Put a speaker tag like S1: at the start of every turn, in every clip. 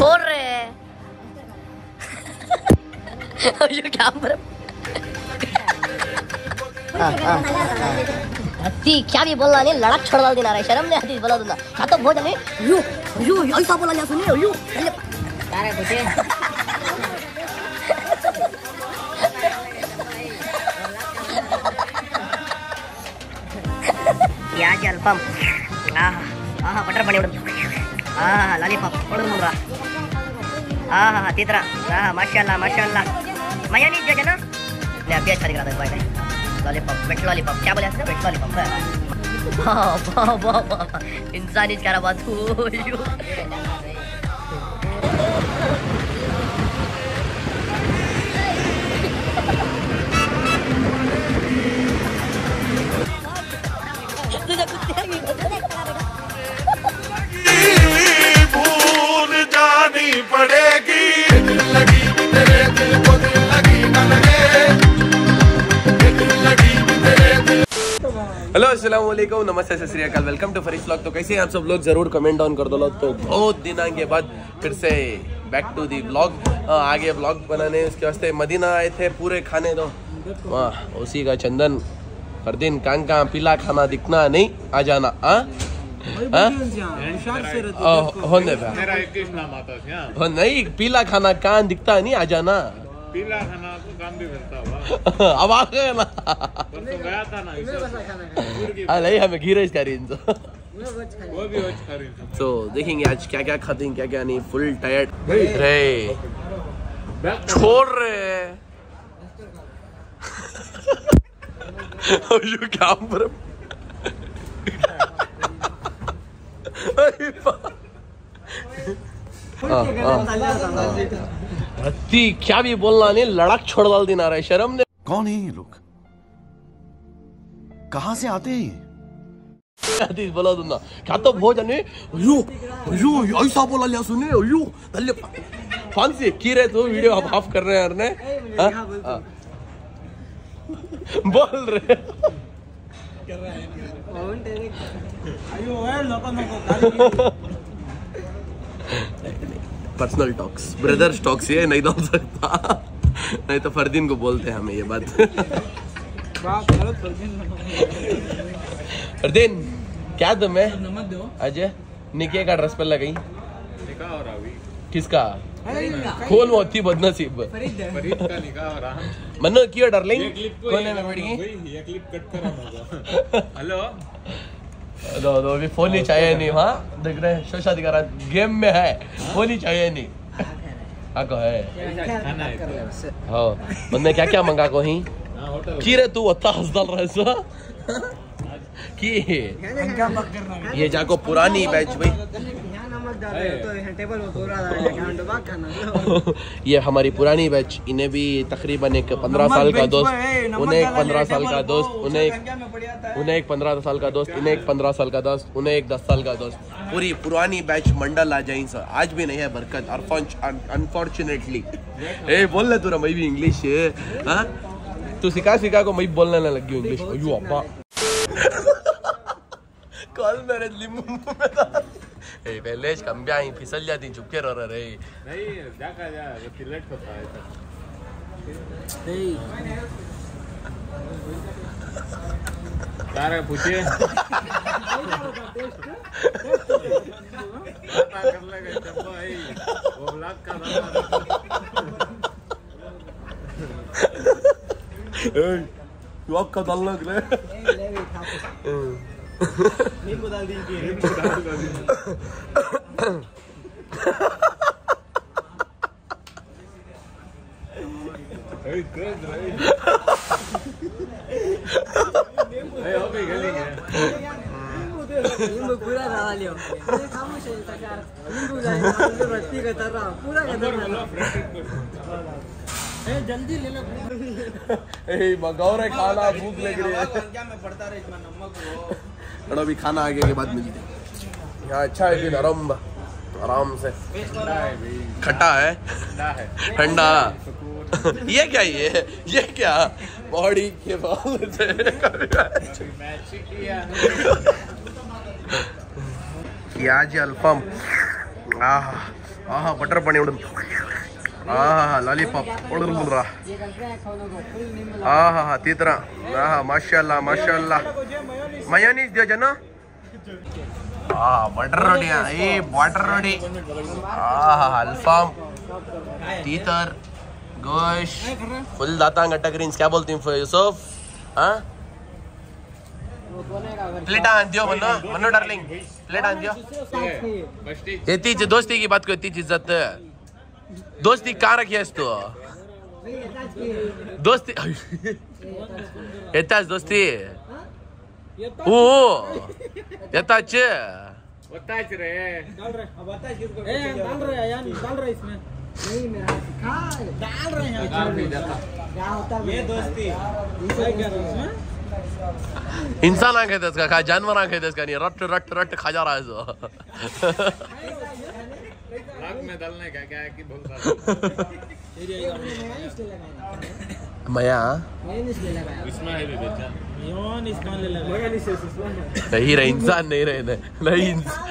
S1: छोड़ रहे हैं। ये क्या क्या भी बोलना नहीं, लड़क छोड़ डाल देना रहा है, शर्म नहीं आती बोला दूंगा। क्या तो भोजन है यू यू ऐसा बोला लिया सुनिए यू अरे पूछे याजी अल्पम बटर बनी लालीपाप तीतरा माशाल्लाह माशाल्लाह मया नहीं जगह ना ले अभी अच्छा दिख रहा था भाई लॉलीपॉप वेट लॉलीपॉप क्या बोले वेट लॉलीपॉप इंसान ही क्या बात
S2: भूल जानी पड़ेगी लगी तेरे दिल को दिल लगी न लगे
S3: हेलो अस्सलाम वालेकुम नमस्ते सत श्री अकाल वेलकम टू फरीस व्लॉग। तो कैसे हैं आप सब लोग, जरूर कमेंट डाउन कर दो। तो बहुत दिनों के बाद फिर से बैक टू दी व्लॉग, आगे व्लॉग बनाने उसके वास्ते मदीना आए थे पूरे खाने। तो वाह उसी का चंदन हर दिन कांका पीला खाना दिखना नहीं आ जाना नहीं पीला खाना कान दिखता नहीं आ जाना
S4: पीला खाना तो काम भी मिलता हुआ
S3: अब आ गए ना
S4: गया था ना
S3: नहीं हमें घी राइस करी
S4: वो भी आज खरीद
S3: तो देखेंगे आज क्या क्या खाते हैं क्या क्या नहीं। फुल टायर्ड रे छोड़ रहे यू क्या क्या भी बोलना नहीं, लड़क छोड़ डाल देना रहा है, शर्म ने।
S2: कौन है ये लोग, कहाँ से आते हैं?
S3: बोला दूंगा क्या तो भोजन है यू यू ऐसा बोला लिया सुनिए यू कौन सी की रहे तो वीडियो हम हाफ कर रहे हैं यार ने बोल रहे पर्सनल टॉक्स ब्रदर्स टॉक्स ये नहीं बोल सकता नहीं तो फरदीन को बोलते हैं हमें ये बात। फरदीन क्या तुम्हें अजय निके का ड्रेस पर लगाई
S4: निकाह हो रहा अभी
S3: किसका खोल वो होती बदनसीब
S4: फरीद का निकाह हो रहा
S3: मनो क्यों डार्लिंग
S4: ये क्लिप
S3: कोने में बैठ गई
S4: ये क्लिप कट करा होगा। हेलो
S3: दो अभी फोन ही चाहिए नहीं वहाँ देख रहे हैं शोशा दिखा रहा गेम में है फोन ही चाहिए नहीं आको है
S4: खाना है
S3: हाँ बंदे क्या क्या मंगा को ही की रे तू अत्ता हंसदल रहे सो की ये जाको पुरानी बैच भाई ये हमारी पुरानी बैच इन्हें भी तकरीबन एक 15 साल का दोस्त उन्हें एक 15 साल का दोस्त उन्हें एक 15 साल का दोस्त इन्हें एक 15 साल का दोस्त उन्हें एक 10 साल का दोस्त पूरी पुरानी बैच मंडल आ जाए सर। आज भी नहीं है बरकत अनफॉर्चुनेटली बोल ले तू मैं भी इंग्लिश तू सिखा को मैं बोलने ना लगी इंग्लिश यू अब्बा कॉल मेरे लिम्बू पहले कम्बिया फिसल जाती चुपके रह रहे
S4: नहीं जाका जा सिलेक्ट होता है सारे पूछिए कर लेगा चप्पा भाई वो ब्लॉक का
S3: युवक का डालना ले
S4: नींबू डाल दीजिए
S1: नींबू पूरा डाल लियो खामोश है सरकार नींबू जाएगा बस्ती का तर रहा पूरा का जल्दी ले लो
S3: मंगाओ रे खाना भूख लग रही है
S1: में पड़ता रहे इसमें नमक
S3: चलो अभी खाना आगे के बाद मिलते हैं। यहाँ अच्छा है दिन आराम से खट्टा है ठंडा ये क्या ये क्या बॉडी के बाल से प्याज अल्फम ಆಹಾ ಬಟರ್ ಪಾನಿ ಹೊಡೆದು ಆಹಾ ಲಾಲಿಪಾಪ್ ಹೊಡೆದ್ರ ಆಹಾ ತೀತರ ಆಹಾ ಮಾಶಾಅಲ್ಲಾ ಮಾಶಾಅಲ್ಲಾ ಮಯೋನೀಸ್ दियो जनो बटर रोटी ये बटर रोटी अल्फाम तीतर गोश फुल दाता गट्टा ग्रीन्स क्या बोलती हूँ यूसुफ हाँ प्लेट आन दियो मनो मनो डार्लिंग प्लेट आन दियो इतनी दोस्ती की बात को इतनी इज्जत दोस्ती कहाँ रखी है तू दोस्ती इतना दोस्ती ओ यताच
S4: बताच रे
S5: डाल रहे अब बता किसको डाल रहे हैं यानी डाल रहे इसमें नहीं मेरा सिखा डाल रहे हैं क्या होता है ये दोस्ती क्या कर रहे हैं
S3: इंसान आंखे दस का जानवर आंखे दस का नहीं रट रट रट खा जा रहा है जो
S4: लाग में डालने का क्या है कि बोलता
S3: मया
S4: इसमें है भी बेचा
S5: योन इसमें ले लगा
S3: नहीं रहे इंसान नहीं रहे नहीं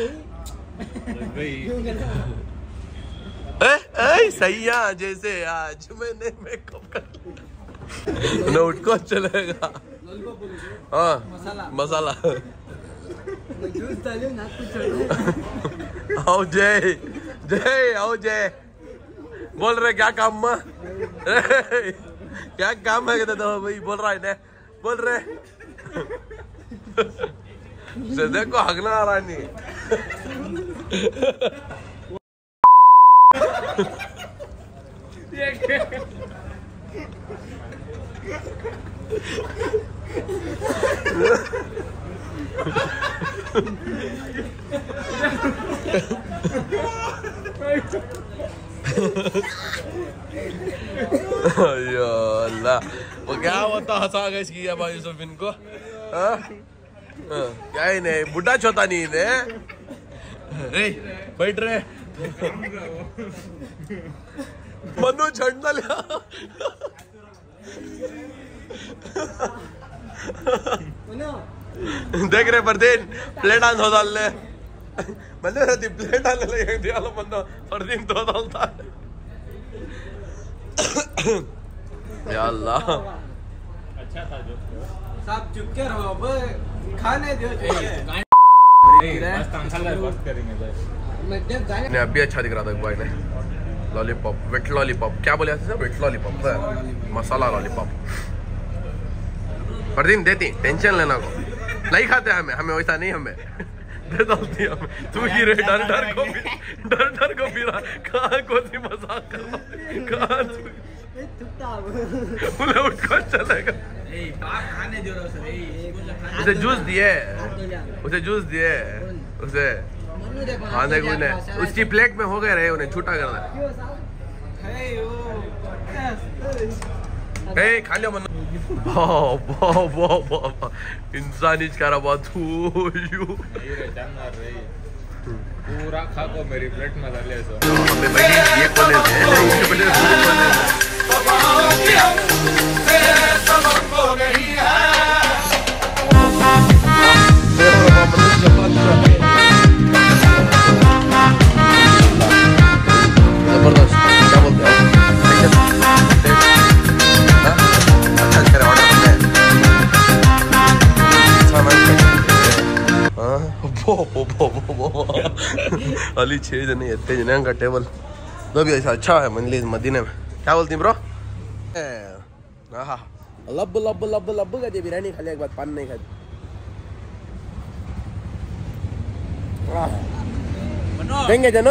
S3: सही है जैसे आज मैंने मेकअप कर नोट को चलेगा हाँ मसाला
S5: जूस डालो ना कुछ
S3: आओ जय जय आओ जय बोल रहे क्या काम में क्या काम है कहते तो भाई बोल रहा है ना बोल रहे देखो हगना आ रहा नहीं अल्लाह वो क्या होता हंसा गया इसकी भाई यूसुफ इनको क्या ही नहीं बुढ़ा छोटा नहीं इन्हें बैठ रहे मनु झंडा लिया देख रहे परदीन प्लेट आन हो डाल ले मनु रहती प्लेट आने लगे दियालो मनु परदीन तो डालता या अल्लाह
S4: अच्छा था जो
S5: सब चुप के रहो अब खाने दो
S4: बस अंकल बस करेंगे भाई
S5: मैं जब जाने
S3: ने अभी अच्छा दिख रहा था भाई ने लॉलीपॉप वेट लॉलीपॉप क्या बोले थे वेट लॉलीपॉप मसाला लॉलीपॉप परदीन देती टेंशन लेना को नहीं खाते हमें हमें वैसा नहीं हमें दे डालती हमें तू ही रे डर डर को भी रहा कहाँ को सी मजाक कर रहा कहाँ उन्हें उठकर चलेगा
S5: खाने दो
S3: उसे जूस दिए उसे हाँ देखो उन्हें उसकी प्लेट में हो गए रहे उन्हें छूटा करना खा लियो मन इंसान करा बात
S4: नहीं रे जानवर रे पूरा खा को मेरी प्लेट में डाल ले सो
S3: ये कोने से जबरदस्त क्या बोलते हैं अली 6 जने इतने जने का टेबल तो भी ऐसा अच्छा है मंजलिस मदीने में क्या बोलती ब्रो हाँ लब लब लब लब का बिरयानी खा लिया एक बार पान नहीं खाती देंगे जनो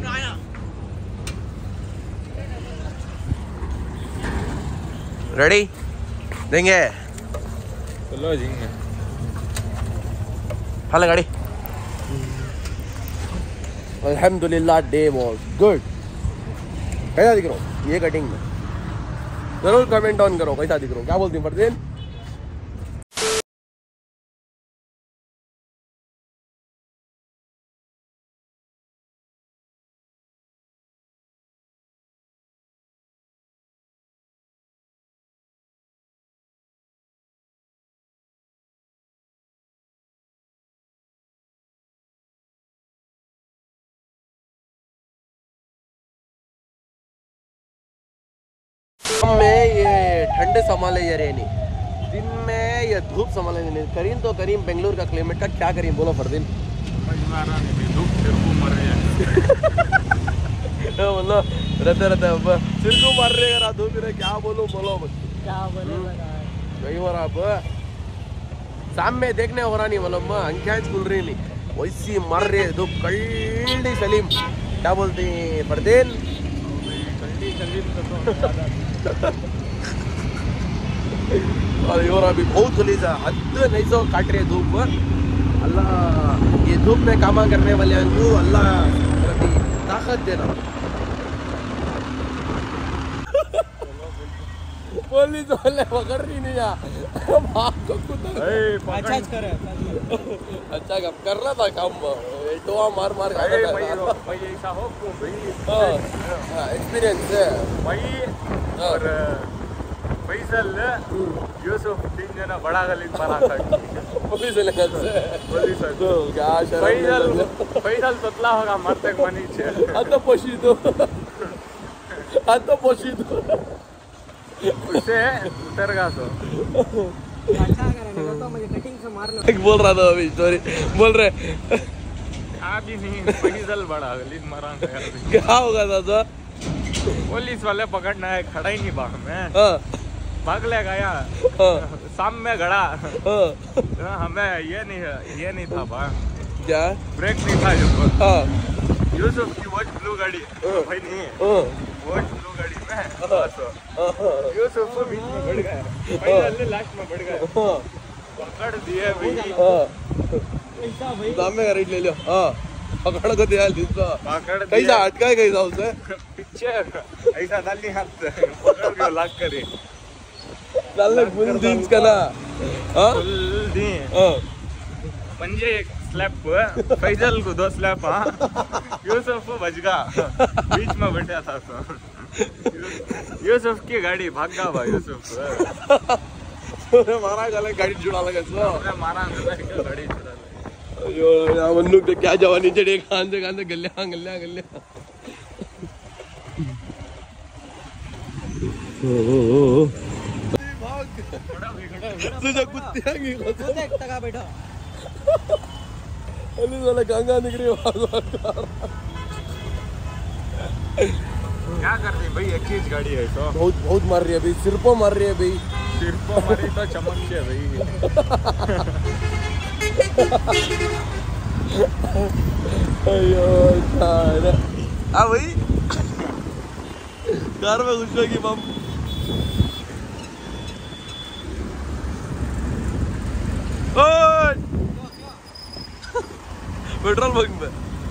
S3: रेडी देंगे
S4: चलो जिंगे
S3: हाल गाड़ी अल्हम्दुलिल्लाह डे वॉज गुड कैसा दिख रहा हूँ ये कटिंग में जरूर कमेंट ऑन करो कैसा दिख रहा हूँ क्या बोलती हूँ फरदीन में ये ठंडे संभाले ये रेनी, दिन में ये धूप संभाले नहीं। करीम तो करीम बेंगलुरु का क्लाइमेट का क्या करीम बोलो फरदीन। मतलब रहते रहते सिर को मार रहे यार धूप रहे, क्या बोलो बोलो
S1: क्या बोलेगा
S3: नहीं हो रहा। अब सामने देखने हो रहा नहीं, मतलब अंख्या खुल रही नहीं, वैसी मर रही है धूप। कल्डी सलीम क्या बोलती फरदीन? और अभी बहुत गलीज है, हद नहीं सो काट रही है धूप। अल्लाह ये धूप में काम करने वाले को अल्लाह ताकत देना। पुलिस वाले पकड़ रही नहीं यार, अच्छा कब कर रहा था काम, टोआ मार मार एक्सपीरियंस है
S4: भाई। और फैसल यूसुफ 3 जना बड़ा गलीज मारा था
S3: पुलिस वाले
S4: तो
S3: क्या
S4: फैसल ततला होगा मरते मनी छे
S3: आता पोशीदो
S4: उसे उतरगा तो
S5: अच्छा करेगा तो मुझे कटिंग से मारना।
S3: बोल रहा था अभी स्टोरी बोल रहे
S4: आप ही नहीं, फैसल बड़ा गलीज मारा
S3: क्या होगा दादा?
S4: पुलिस वाले पकड़ना है, खड़ा ही नहीं बाग में, भाग ले गया शाम में गड़ा। हमें ये नहीं था बा,
S3: क्या
S4: ब्रेक नहीं था यूसुफ की वॉच ब्लू गाड़ी भाई नहीं वॉच ब्लू गाड़ी में यूसुफ को बीच में बढ़ गया, फाइनल लास्ट में बढ़ गया, पकड़ दिए भाई।
S3: सामने का रेट ले लो। पकड़ को दिया
S4: पकड़
S3: कैसा अटका है कैसा उसे
S4: पीछे ऐसा डाली हाथ से पकड़ के लॉक करे
S3: डालने फुल जींस का ना
S4: फुल दी पंजे एक स्लैप फैजल को 2 स्लैप। यूसुफ बच गया, बीच में बैठा था तो यूसुफ की गाड़ी भाग गया भाई। यूसुफ
S3: मारा गले गाड़ी जुड़ा लगा
S4: मारा गाड़ी छुड़ा
S3: मन्नू के क्या जवानी चढ़े खान से गलिया गलिया गलिया। तुझे कुत्ते
S5: टका बैठा
S3: वाला गंगा निकली
S4: क्या कर रही भाई, एक चीज गाड़ी है तो
S3: बहुत मार रही है भाई, सिर को मार रही है भाई,
S4: सिर को मारी तो चमक से भाई।
S3: अयो भाई कार में घुस गई बम। पेट्रोल पंप में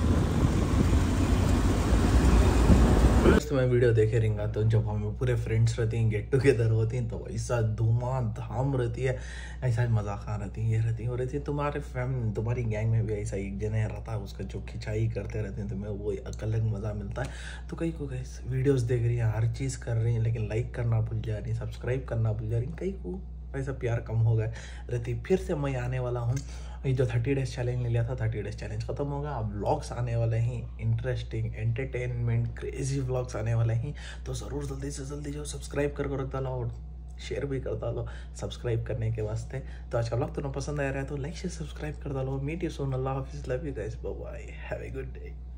S3: मैं वीडियो देखे रहेंगे तो जब हम पूरे फ्रेंड्स रहते हैं, गेट टुगेदर होते हैं, तो ऐसा धूम रहती है, ऐसा मजाक रहती है, ये रहती है वो रहती है। तुम्हारे फैमिली तुम्हारी गैंग में भी ऐसा एक जने रहता है, उसका जो खिंचाई करते रहते हैं, तुम्हें वो एक अलग मज़ा मिलता है। तो कई को कई वीडियोस देख रही हैं, हर चीज़ कर रही हैं, लेकिन लाइक करना भूल जा रही, सब्सक्राइब करना भूल जा रही, कई को ऐसा प्यार कम हो गया रहती। फिर से मैं आने वाला हूँ, ये जो 30 डेज चैलेंज ले लिया था, 30 डेज चैलेंज खत्म होगा, अब व्लॉग्स आने वाले हैं, इंटरेस्टिंग एंटरटेनमेंट क्रेजी व्लॉग्स आने वाले हैं। तो ज़रूर जल्दी से जल्दी जो सब्सक्राइब कर रख डालो और शेयर भी कर डालो सब्सक्राइब करने के वास्ते। तो आज का व्लॉग तुम्हें पसंद आया रहा है तो लाइक से सब्सक्राइब कर डालो। मीट यू सून, अल्लाह हाफिज़, love you guys, bye bye, have a good day.